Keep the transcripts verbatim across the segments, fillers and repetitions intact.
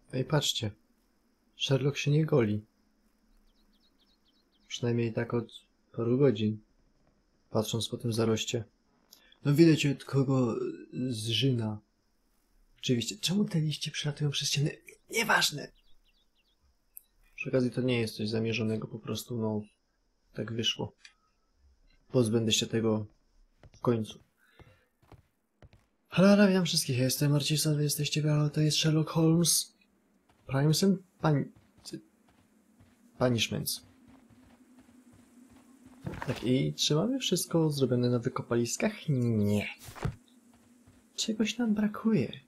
Ej, patrzcie. Sherlock się nie goli. Przynajmniej tak od paru godzin. Patrząc po tym zaroście. No widać, od kogo zżyna. Oczywiście. Czemu te liście przelatują przez ściany? Nieważne! Przy okazji to nie jest coś zamierzonego, po prostu no... tak wyszło. Pozbędę się tego w końcu. Halo, witam wszystkich, ja jestem Marcin, wy jesteście, ale to jest Sherlock Holmes. Primes and Pan... Punishments. Tak, i czy mamy wszystko zrobione na wykopaliskach? Nie. Czegoś nam brakuje.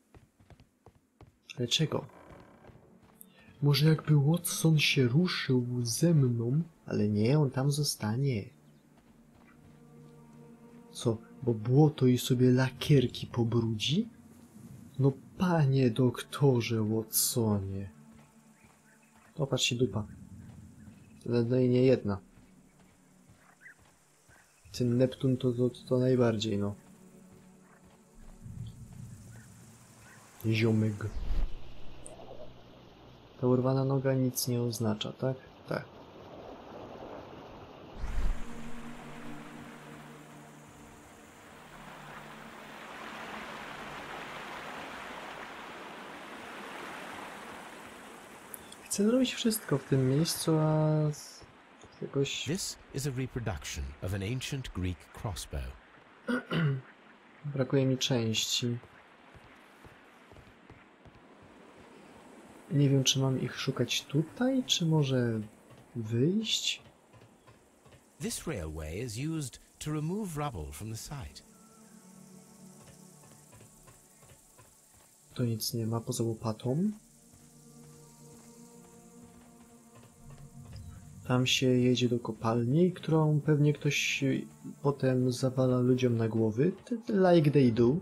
Ale czego? Może jakby Watson się ruszył ze mną, ale nie, on tam zostanie. Co, bo błoto i sobie lakierki pobrudzi? No panie doktorze Watsonie. Popatrz się dupa. No i nie jedna. Ten Neptun to, to, to najbardziej, no. Ziomek. Ta urwana noga nic nie oznacza, tak? Tak. Chcę zrobić wszystko w tym miejscu, a jakoś... This is a reproduction of an ancient Greek crossbow. Brakuje mi części. Nie wiem, czy mam ich szukać tutaj, czy może wyjść? This railway is used to remove rubble from the site. To nic nie ma poza łopatą. Tam się jedzie do kopalni, którą pewnie ktoś potem zawala ludziom na głowy. Like they do.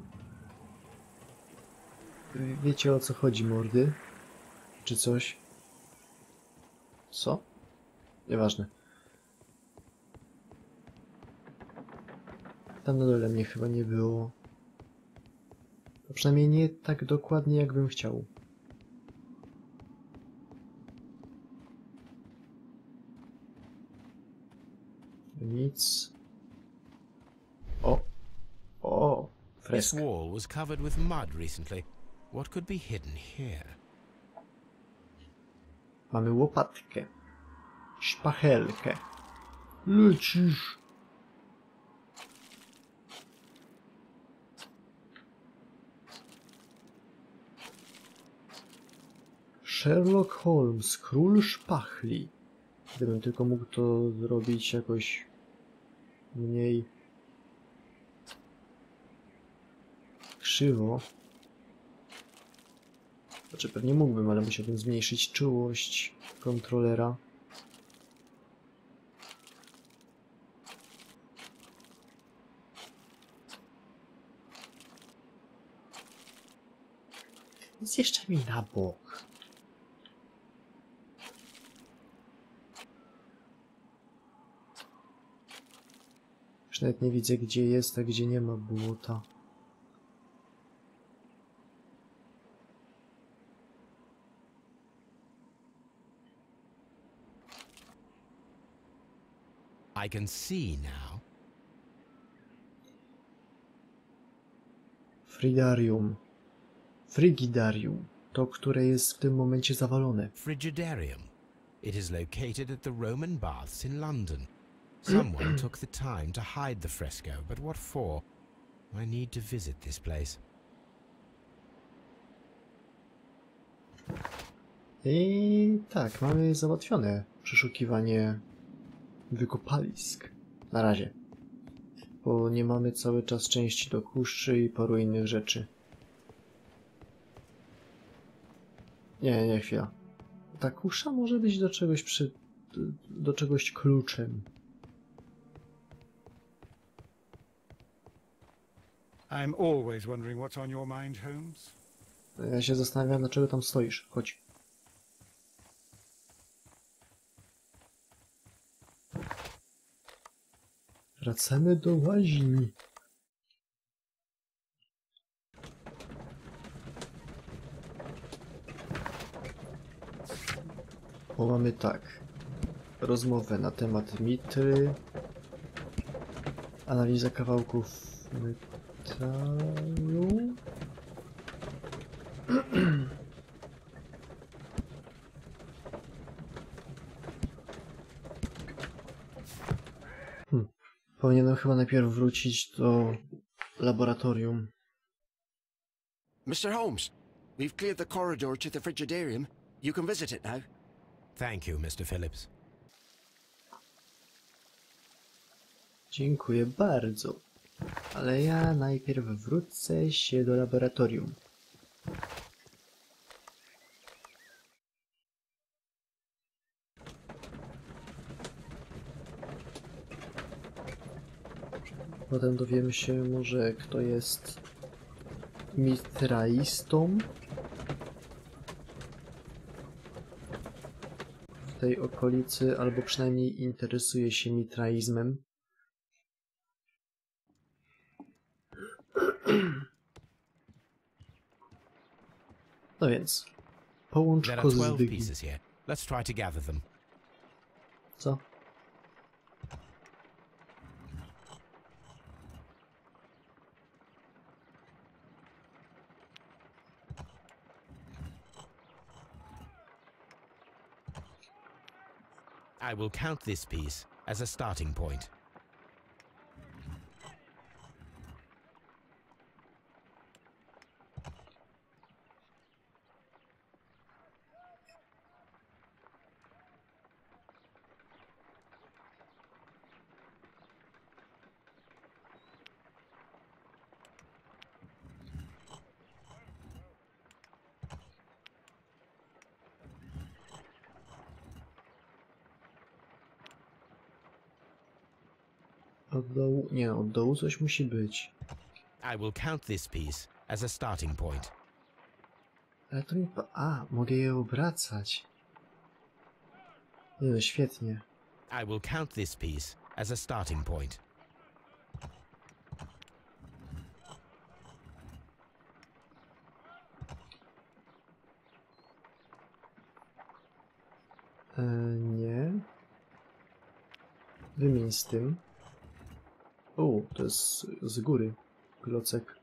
Wiecie, o co chodzi, mordy? Czy coś? Co? Nieważne. Tam na dole mnie chyba nie było. A przynajmniej nie tak dokładnie, jakbym chciał. Nic. O! O! This Fresk. wall was covered with mud recently. What could be hidden here? Mamy łopatkę. Szpachelkę. Lecisz! Sherlock Holmes, król szpachli. Gdybym tylko mógł to zrobić jakoś mniej krzywo. Znaczy pewnie mógłbym, ale musiałbym zmniejszyć czułość kontrolera. Więc jeszcze mi na bok. Już nawet nie widzę, gdzie jest, a gdzie nie ma błota. I can see now. Frigidarium. Frigidarium. To, które jest w tym momencie zawalone. Frigidarium. It is located at the Roman baths in London. Someone took the time to hide the fresco, but what for? I need to visit this place. I tak, mamy załatwione przeszukiwanie wykopalisk. Na razie. Bo nie mamy cały czas części do kuszy i paru innych rzeczy. Nie, nie, chwila. Ta kusza może być do czegoś przy... do czegoś kluczem. I'm always wondering what's on your mind, Holmes. Ja się zastanawiam, dlaczego tam stoisz. Chodź. Wracamy do łaźni. Bo mamy tak. Rozmowę na temat mitry. Analiza kawałków metalu. Hmm. Powinienem chyba najpierw wrócić do laboratorium. Mister Holmes, we've cleared the corridor to the Frigidarium. You can visit it now. Thank you, Mister Phillips. Dziękuję bardzo. Ale ja najpierw wrócę się do laboratorium. Potem dowiemy się może, kto jest mitraistą w tej okolicy, albo przynajmniej interesuje się mitraizmem. No więc, połącz There are twelve kozdygi. pieces here. Let's try to gather them. Co? I will count this piece as a starting point. Od dołu? Nie, od dołu coś musi być. I will count this piece as a starting point. Ale to mi... Pa... A, mogę je obracać. Nie no, świetnie. I will count this piece as a starting point. E, nie. Wymień z tym. O, to jest z góry. Klocek.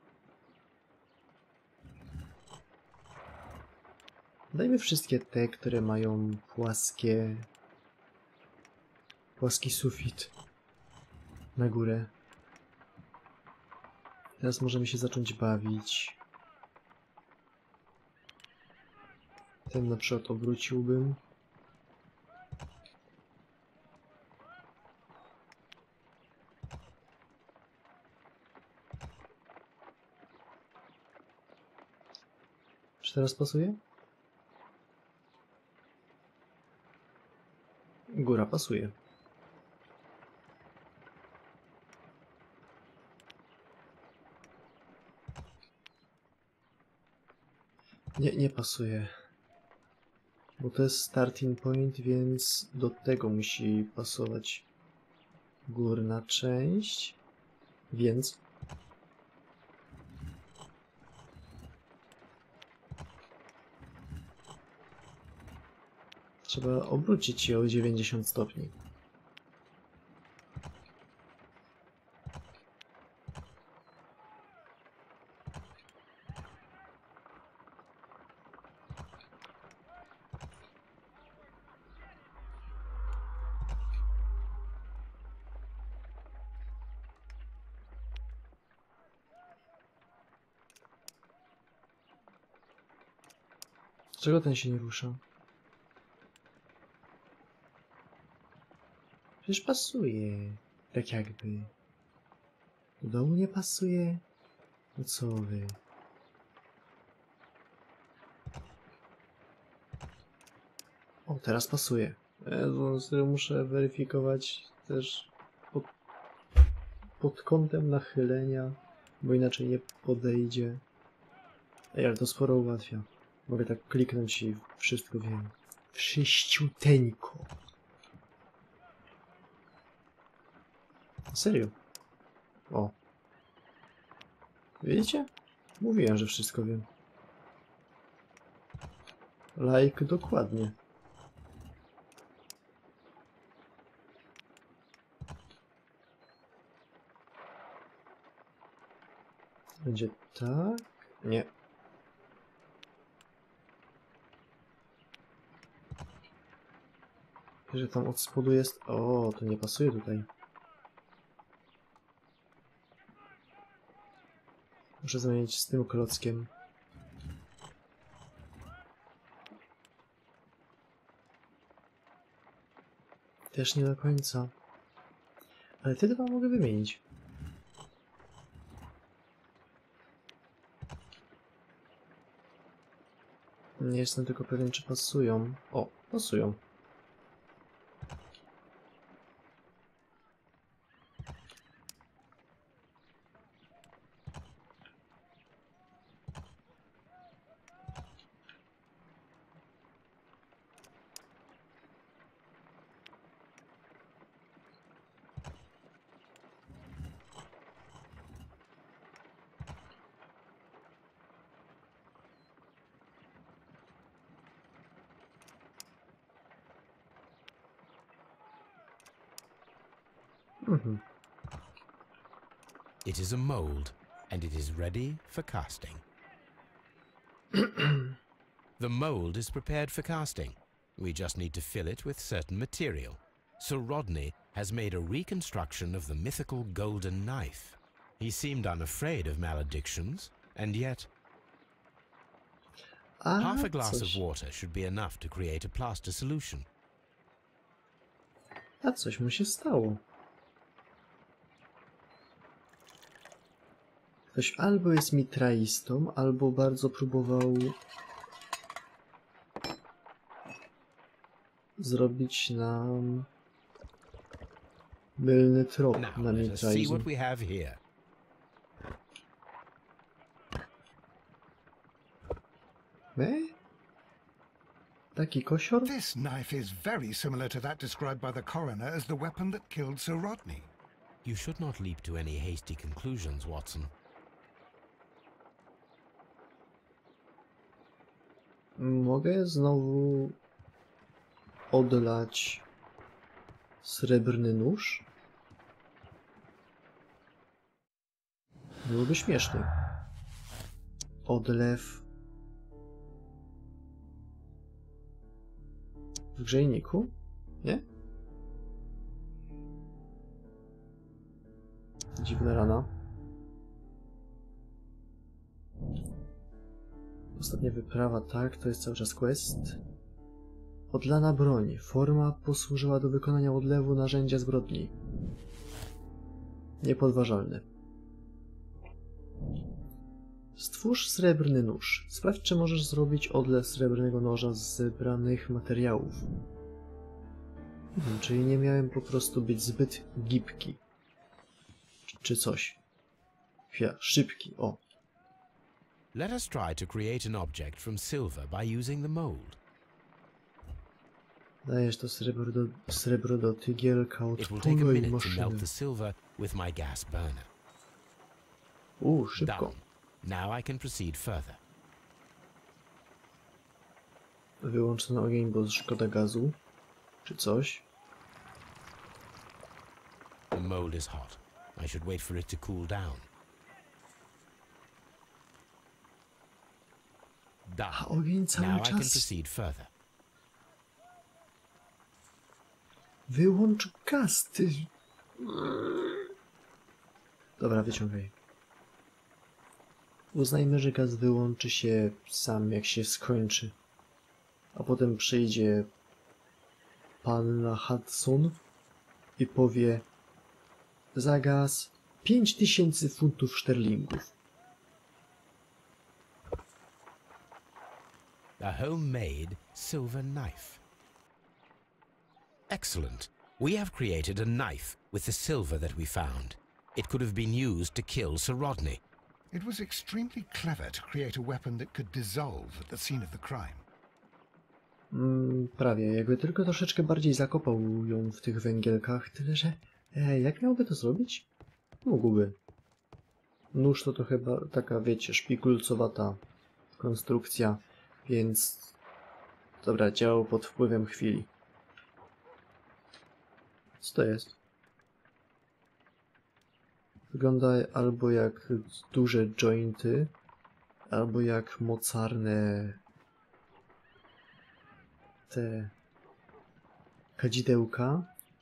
Dajmy wszystkie te, które mają płaskie... Płaski sufit. Na górę. Teraz możemy się zacząć bawić. Ten na przykład obróciłbym. Czy teraz pasuje? Góra pasuje. Nie, nie pasuje. Bo to jest starting point, więc do tego musi pasować górna część. Więc... Trzeba obrócić je o dziewięćdziesiąt stopni. Dlaczego ten się nie rusza? Przecież pasuje. Tak jakby. Do dołu nie pasuje? No co wy? O, teraz pasuje. Ja muszę weryfikować też pod, pod kątem nachylenia, bo inaczej nie podejdzie. Ej, ale to sporo ułatwia. Mogę tak kliknąć i wszystko wiem. Wszyściuteńko. Serio? O. Widzicie? Mówiłem, że wszystko wiem. Like dokładnie. tak? Nie. Że tam od spodu jest... O, to nie pasuje tutaj. Muszę zmienić z tym klockiem. Też nie do końca. Ale te dwa mogę wymienić. Nie jestem tylko pewien, czy pasują. O, pasują. Mhm. It is a mold, and it is ready for casting. The mold is prepared for casting. We just need to fill it with certain material. Sir Rodney has made a reconstruction of the mythical golden knife. He seemed unafraid of maledictions, and yet A, half a glass coś. of water should be enough to create a plaster solution. A coś mu się stało. Ktoś albo jest mitraistą, albo bardzo próbował zrobić nam mylny trop Now na let us see mitraizm. what we have here. E? Taki kosior? This knife is very similar to that described by the coroner as the weapon that killed Sir Rodney. You should not leap to any hasty conclusions, Watson. Mogę znowu odlać srebrny nóż? Byłoby śmiesznie. Odlew w grzejniku? Nie? Dziwna rana. Ostatnia wyprawa, tak, to jest cały czas quest. Odlana broń. Forma posłużyła do wykonania odlewu narzędzia zbrodni. Niepodważalne. Stwórz srebrny nóż. Sprawdź, czy możesz zrobić odlew srebrnego noża z zebranych materiałów. Hmm, czyli nie miałem po prostu być zbyt gibki. Czy coś. Chwila, szybki, o. Let us try to create an object from silver by using the mold. Dajesz to srebro do, srebro do tygielka od It will take a twojej minute to maszyny. melt the silver with my gas burner. U, szybko. Done. Now I can proceed further. Wyłącz ten ogień, bo szkoda gazu. Czy coś. The mold is hot. I should wait for it to cool down. Done. A ogień cały Now I can czas. proceed further. Wyłącz gaz, ty. Dobra, wyciągaj. Uznajmy, że gaz wyłączy się sam, jak się skończy. A potem przyjdzie panna Hudson i powie: za gaz pięć tysięcy funtów szterlingów. A homemade silver knife. Excellent. We have created a knife with the silver that we found. It could have been used to kill Sir Rodney. It was extremely clever to create a weapon that could dissolve at the scene of the crime. Mm, prawie. Jakby tylko troszeczkę bardziej zakopał ją w tych węgielkach. Tyle, że... E, jak miałby to zrobić? Mógłby. Nóż to to chyba taka, wiecie, szpikulcowata konstrukcja, więc... Dobra, działał pod wpływem chwili. Co to jest? Wygląda albo jak duże jointy, albo jak mocarne te kadzidełka,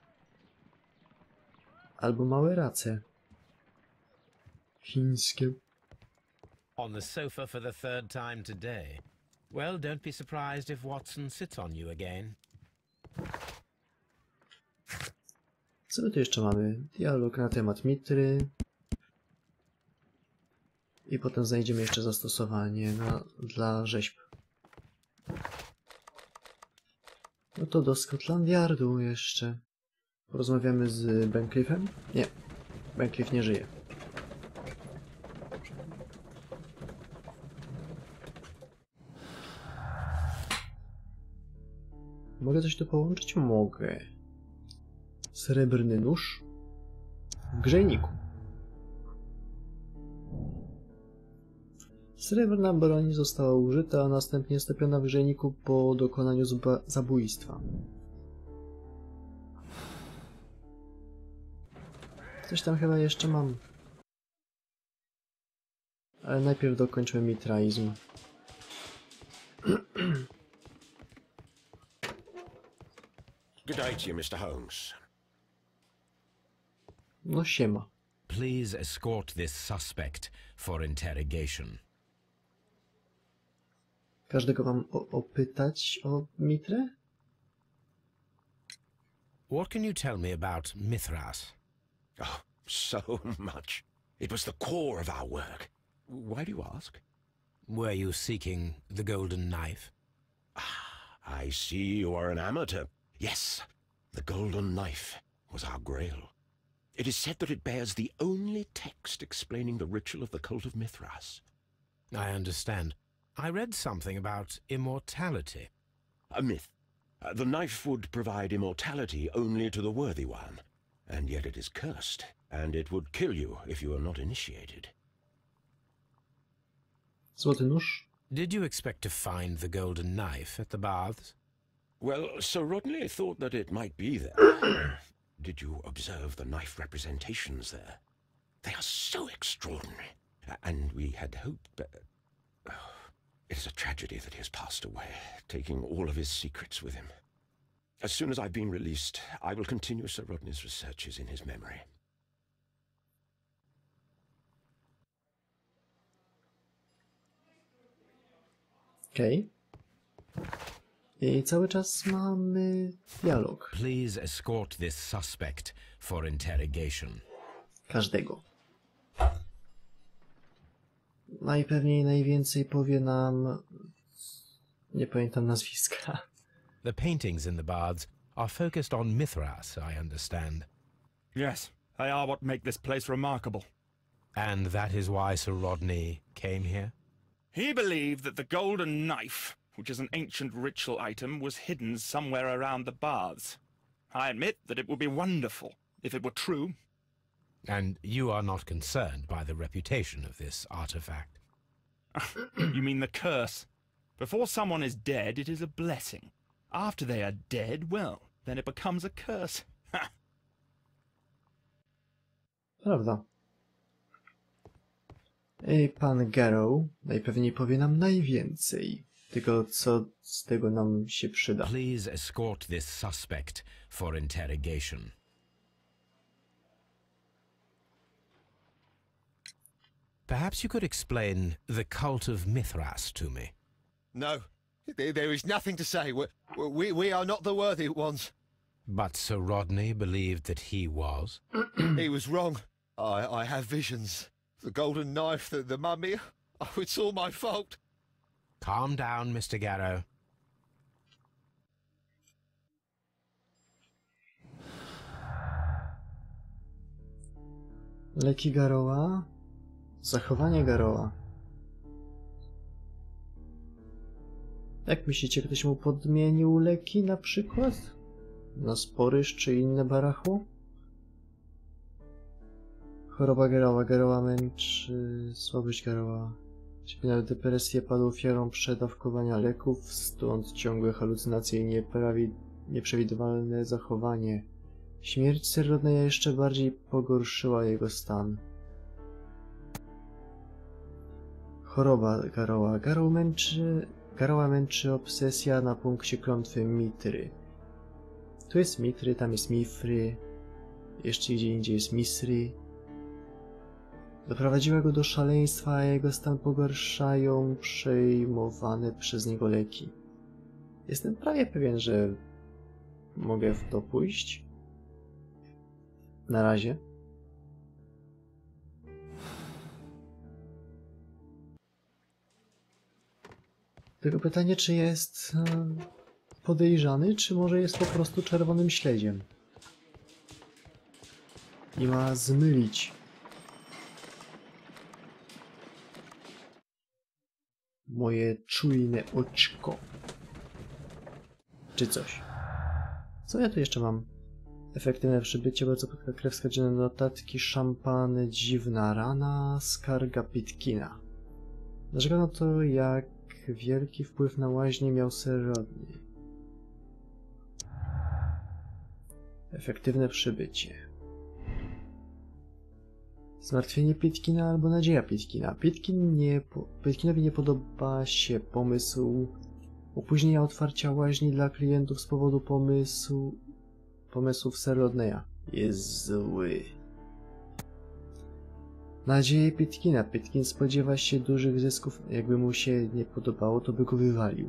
albo małe race chińskie. On the sofa for the third time today. Well, don't be surprised if Watson sits on you again. Co my tu jeszcze mamy? Dialog na temat mitry. I potem znajdziemy jeszcze zastosowanie na, dla rzeźb. No to do Scotland Yardu jeszcze. Porozmawiamy z Bencliffem? Nie. Bencliff nie żyje. Mogę coś tu połączyć? Mogę. Srebrny nóż w grzejniku. Srebrna broń została użyta, a następnie stopiona w grzejniku po dokonaniu zabójstwa. Coś tam chyba jeszcze mam. Ale najpierw dokończmy mitraizm. Good day to you, Mister Holmes. No siema. Please escort this suspect for interrogation. Każdego mam o opytać o mitrę? What can you tell me about Mithras? Oh, so much. It was the core of our work. Why do you ask? Were you seeking the golden knife? Ah, I see you are an amateur. Yes, the golden knife was our grail. It is said that it bears the only text explaining the ritual of the cult of Mithras. I understand. I read something about immortality. A myth. Uh, the knife would provide immortality only to the worthy one, and yet it is cursed, and it would kill you if you are not initiated. Złoty nóż? Did you expect to find the golden knife at the baths? Well, Sir Rodney thought that it might be there. Did you observe the knife representations there? They are so extraordinary, and we had hoped that... Oh, it is a tragedy that he has passed away, taking all of his secrets with him. As soon as I've been released, I will continue Sir Rodney's researches in his memory. Okej. Okay. I cały czas mamy dialog. Please escort this suspect for interrogation. Każdego. Najpewniej najwięcej powie nam... Nie pamiętam nazwiska. The paintings in the baths are focused on Mithras, I understand. Yes, they are what make this place remarkable. And that is why Sir Rodney came here? He believed that the golden knife, which is an ancient ritual item, was hidden somewhere around the baths. I admit that it would be wonderful if it were true. And you are not concerned by the reputation of this artifact? You mean the curse? Before someone is dead, it is a blessing. After they are dead, well, then it becomes a curse. Ha! Prawda. I pan Garrow najpewniej powie nam najwięcej. Tylko co z tego nam się przyda. Please escort this suspect for interrogation. Perhaps you could explain the cult of Mithras to me. No, there, there is nothing to say. We, we, we are not the worthy ones. But Sir Rodney believed that he was. He was wrong. I, I have visions. The golden knife, the, the mummy. Oh, it's all my fault. Calm down, Mister Garrow. Leki Garrowa. Zachowanie Garrowa. Jak myślicie, ktoś mu podmienił leki na przykład? Na sporyż czy inne barachło? Choroba Garrowa. Garrowa męczy... Słabość Garrowa. Cierpiał depresję, padł ofiarą przedawkowania leków, stąd ciągłe halucynacje i nieprawi... nieprzewidywalne zachowanie. Śmierć Sir Rodneya jeszcze bardziej pogorszyła jego stan. Choroba Garoła. Garou męczy... Garoła męczy obsesja na punkcie klątwy Mitry. Tu jest Mitry, tam jest Mifry, jeszcze gdzie indziej jest Misry. Doprowadziła go do szaleństwa, a jego stan pogarszają przejmowane przez niego leki. Jestem prawie pewien, że mogę w to pójść. Na razie. Tylko pytanie, czy jest podejrzany, czy może jest po prostu czerwonym śledziem. I ma zmylić moje czujne oczko. Czy coś. Co ja tu jeszcze mam? Efektywne przybycie, bardzo płytka krew, skarżone notatki, szampany, dziwna rana, skarga Pitkina. Narzekano na to, jak wielki wpływ na łaźnię miał Sir Rodney. Efektywne przybycie. Zmartwienie Pitkina albo nadzieja Pitkina. Pitkin nie, Pitkinowi nie podoba się pomysł opóźnienia otwarcia łaźni dla klientów z powodu pomysłu pomysłów Sir Rodneya. Jest zły. Nadzieje Pitkina. Pitkin spodziewa się dużych zysków. Jakby mu się nie podobało, to by go wywalił.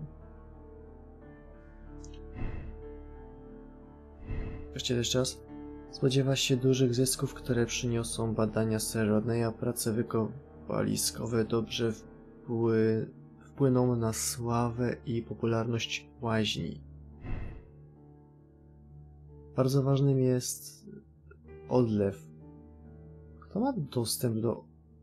Jeszcze jeszcze raz. Spodziewa się dużych zysków, które przyniosą badania Sir Rodneya. Prace wykopaliskowe dobrze wpły... wpłyną na sławę i popularność łaźni. Bardzo ważnym jest odlew. Kto ma dostęp do...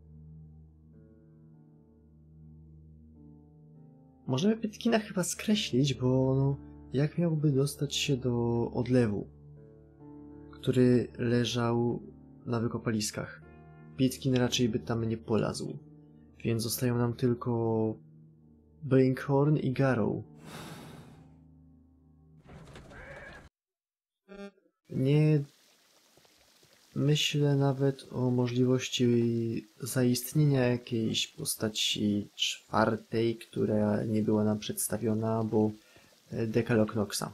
Możemy Pitkina chyba skreślić, bo no, jak miałby dostać się do odlewu, który leżał na wykopaliskach? Pitkin raczej by tam nie polazł, więc zostają nam tylko Brinkhorn i Garrow. Nie myślę nawet o możliwości zaistnienia jakiejś postaci czwartej, która nie była nam przedstawiona, bo Dekalog Noxa.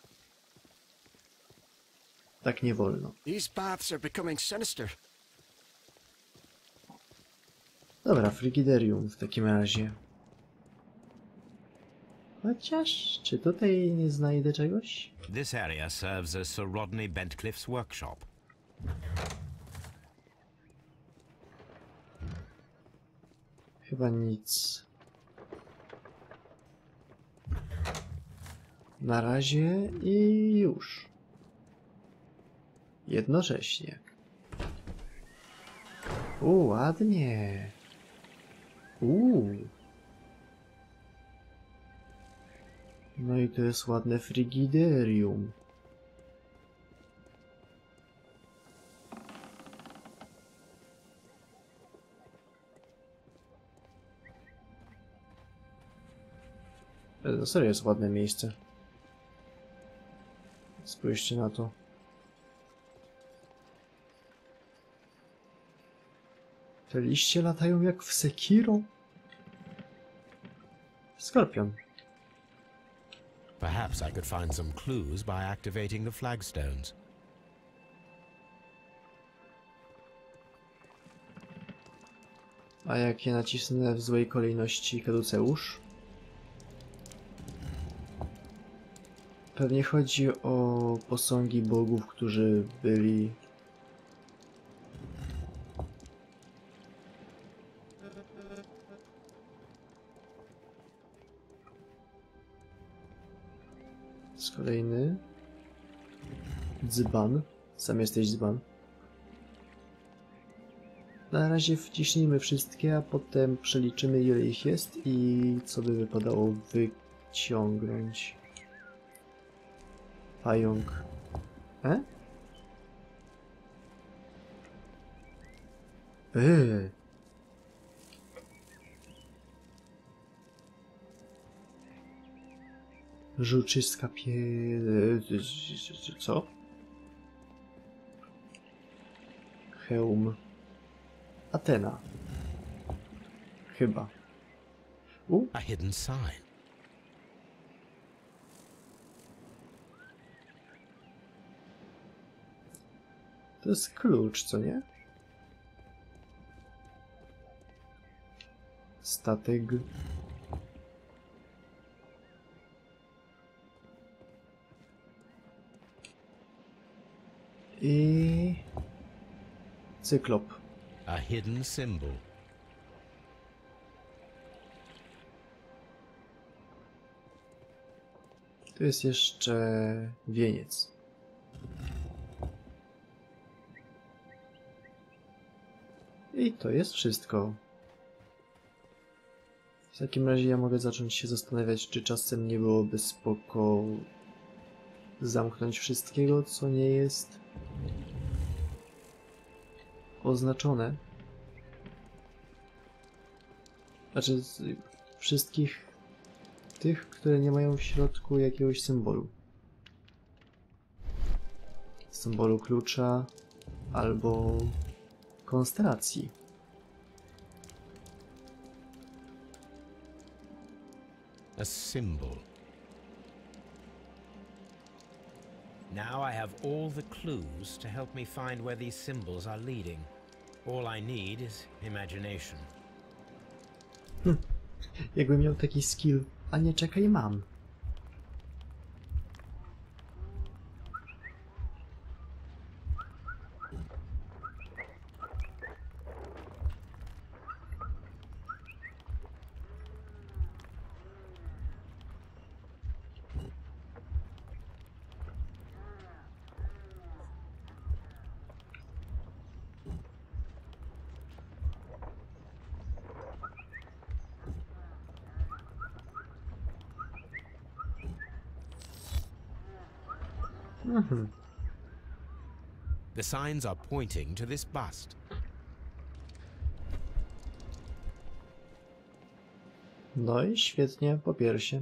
Tak nie wolno. These baths are becoming sinister. Dobra, Frigiderium w takim razie. Chociaż, czy tutaj nie znajdę czegoś? This area serves as Sir Rodney Bentcliffe's workshop. Chyba nic. Na razie i już. Jednocześnie. U, ładnie. Uuu. No i to jest ładne Frigiderium. No serio jest ładne miejsce. Spójrzcie na to. Te liście latają jak w Sekiro. Skorpion. Perhaps I could find some clues by activating the flagstones. A jak je nacisnę w złej kolejności, kaduceusz? Pewnie chodzi o posągi bogów, którzy byli... Z kolejny... Dzban. Sam jesteś dzban. Na razie wciśnijmy wszystkie, a potem przeliczymy, ile ich jest i co by wypadało wyciągnąć. Pająk. E? Eee. Żuczyska pie... Co? Hełm. Atena. Chyba. U, A hidden sign. to jest klucz, co nie? Statek. I... cyklop. A hidden symbol. Tu jest jeszcze wieniec. I to jest wszystko. W takim razie ja mogę zacząć się zastanawiać, czy czasem nie byłoby spoko zamknąć wszystkiego, co nie jest oznaczone. Znaczy z wszystkich tych, które nie mają w środku jakiegoś symbolu. Symbolu klucza albo konstelacji. A symbol. Now I have all the clues to help me find where these symbols are leading. All I need is imagination. Jakbym miał taki skill, a nie czekaj, mam. Mhm. The signs are pointing to this bust. No i świetnie, po piersie.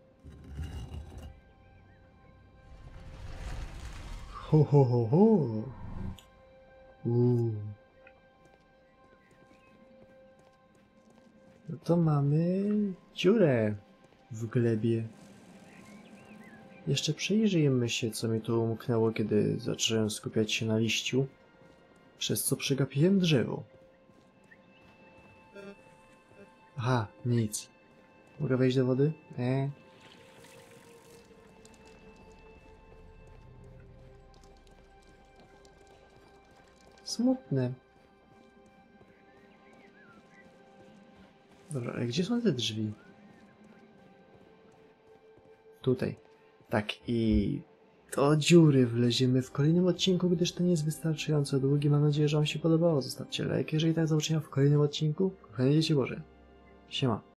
Ho, ho, ho, ho. Uuu. No to mamy dziurę w glebie. Jeszcze przyjrzyjmy się, co mi tu umknęło, kiedy zacząłem skupiać się na liściu, przez co przegapiłem drzewo. Aha, nic. Mogę wejść do wody? Nie. Smutne. Dobra, ale gdzie są te drzwi? Tutaj. Tak, i do dziury wleziemy w kolejnym odcinku, gdyż to nie jest wystarczająco długi. Mam nadzieję, że wam się podobało. Zostawcie like, jeżeli tak, do zobaczenia w kolejnym odcinku. Kochane dzieci Boże. Siema.